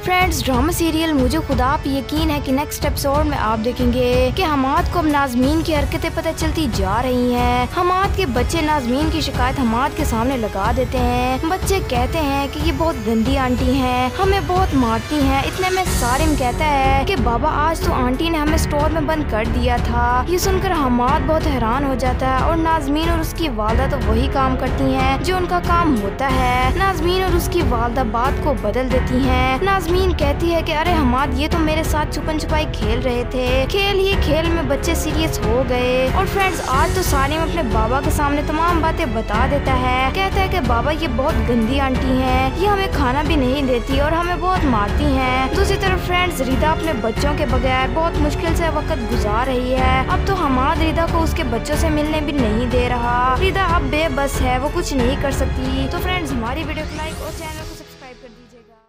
Friends, drama serial मुझे खुदा पे यकीन है कि नेक्स्ट एपिसोड में आप देखेंगे कि हमाद को अब नाजमीन की हरकतें पता चलती जा रही हैं। हमाद के बच्चे नाजमीन की शिकायत हमाद के सामने लगा देते हैं। बच्चे कहते हैं कि ये बहुत गंदी आंटी हैं, हमें बहुत मारती हैं। इतने में सारिम कहता है कि बाबा आज तो आंटी ने हमें स्टोर में बंद कर दिया था। ये सुनकर हमाद बहुत हैरान हो जाता है और नाजमीन और उसकी वालदा तो वही काम करती हैं जो उनका काम होता है। नाजमीन और उसकी वालदा बात को बदल देती हैं। नाजमीन कहती है कि अरे हमाद, ये तो मेरे साथ छुपन छुपाई खेल रहे थे। खेल ही खेल में बच्चे सीरियस हो गए। और फ्रेंड्स, आज तो सारिम अपने बाबा के सामने तमाम बातें बता देता है। कहता है कि बाबा ये बहुत गंदी आंटी हैं, ये हमें खाना भी नहीं देती और हमें बहुत मारती हैं। दूसरी तरफ फ्रेंड्स, रिदा अपने बच्चों के बगैर बहुत मुश्किल से वक्त गुजार रही है। अब तो हमाद रिदा को उसके बच्चों से मिलने भी नहीं दे रहा। रिदा अब बेबस है, वो कुछ नहीं कर सकती। तो फ्रेंड्स, हमारी वीडियो को लाइक और चैनल को सब्सक्राइब कर दीजिएगा।